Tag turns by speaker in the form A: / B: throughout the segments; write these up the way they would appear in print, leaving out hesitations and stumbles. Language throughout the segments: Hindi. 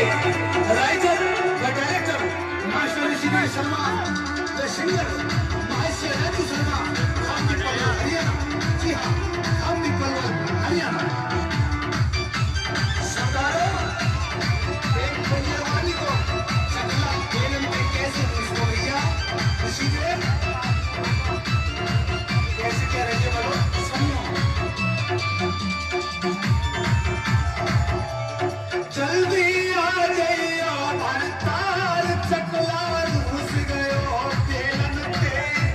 A: राइटर व director master Rishikesh Sharma, the singer Maharshi Raju Sharma, हम दीपक हरियाणा। जी हाँ, हम दीपक हरियाणा। सरदारों, एक परिवारवाली को चकला खेल में कैसे इसको भैया ऋषिकेश कैसे क्या रहते बोलो सुनियो। जल्दी आ जाइयो भरतार चकला घुस गयो तेलन ते।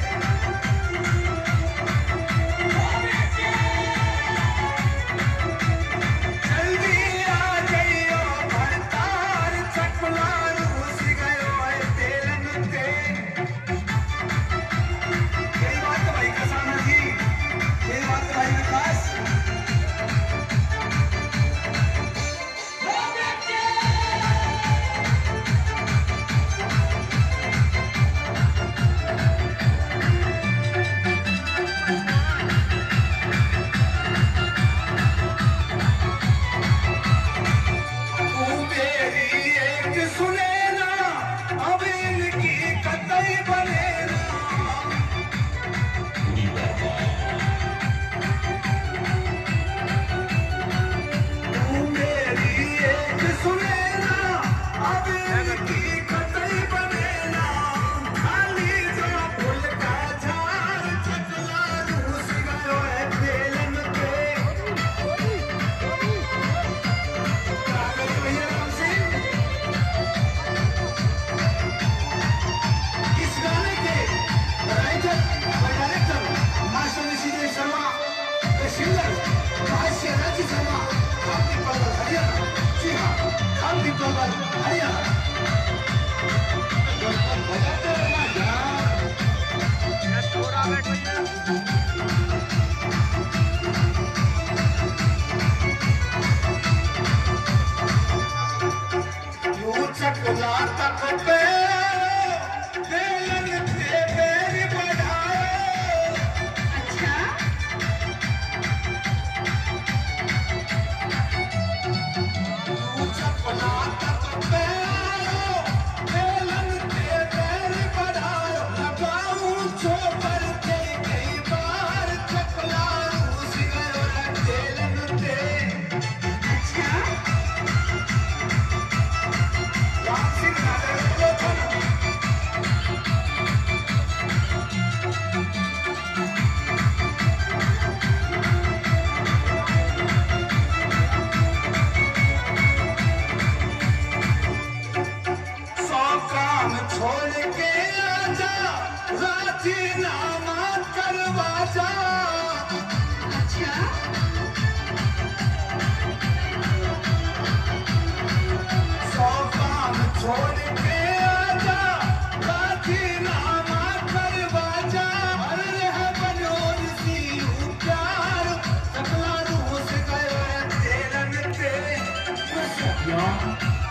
A: जल्दी आ जाइयो भरतार चकला घुस गयो तेलन ते। यही बात तो भाई किसान जी, यही बात तो भाई विकास।
B: Yeah.